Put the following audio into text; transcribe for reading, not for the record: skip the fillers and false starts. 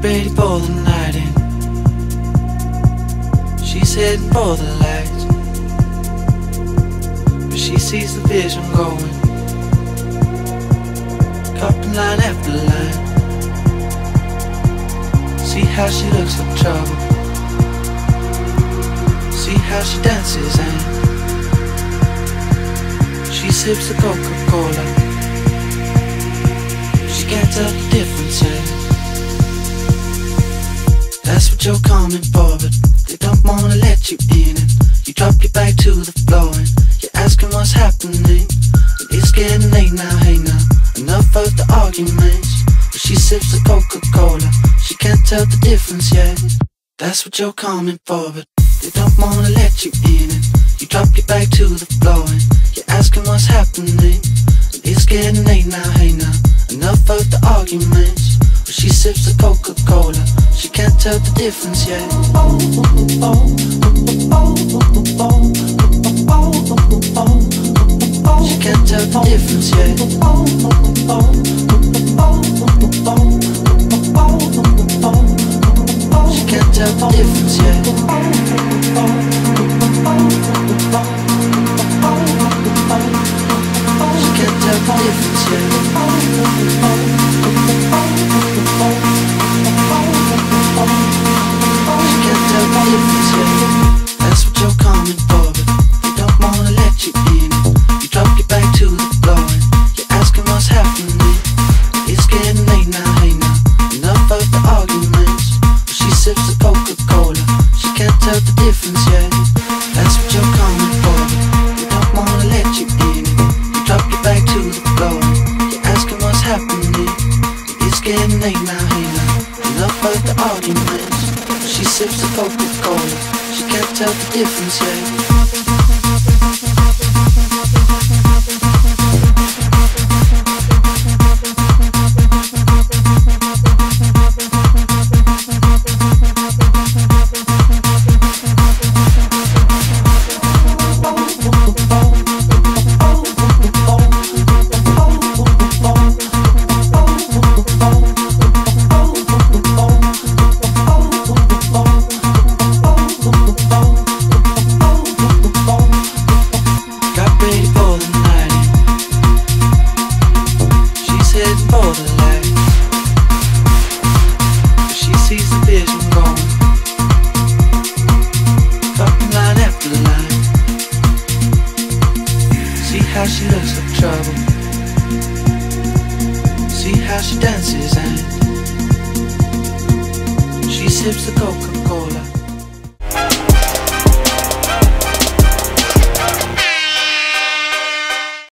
ready for the night in. She's heading for the lights, but she sees the vision going, cupping line after line. See how she looks like trouble, see how she dances and she sips the Coca-Cola. She can't tell the difference yet. That's what you're coming for, but they don't wanna let you in. And you drop your back to the floor and you're asking what's happening. And it's getting late now, hey now, enough of the arguments. But she sips the Coca-Cola, she can't tell the difference yet. That's what you're coming for, but they don't wanna let you in. And you drop your back to the floor and you're asking what's happening. And it's getting late now, hey now, enough of the arguments. But she sips the Coca-Cola, she can't tell the difference yet. She can't tell the difference yet. She can't tell the difference yet. She can't tell the difference yet. She can't tell the difference yet. That's what you're coming for, but they don't wanna let you in. You drop your back to the floor and you're asking what's happening. It's getting late now, hey now, enough of the arguments. But she sips the Coca-Cola, she can't tell the difference yet. That's what you're coming for, but they don't wanna let you in. You drop your back to the floor and you're asking what's happening. It's getting late now, hey now, enough of the arguments. She sips the Coca-Cola, she can't tell the difference yet. How she looks like trouble, see how she dances and she sips the Coca-Cola.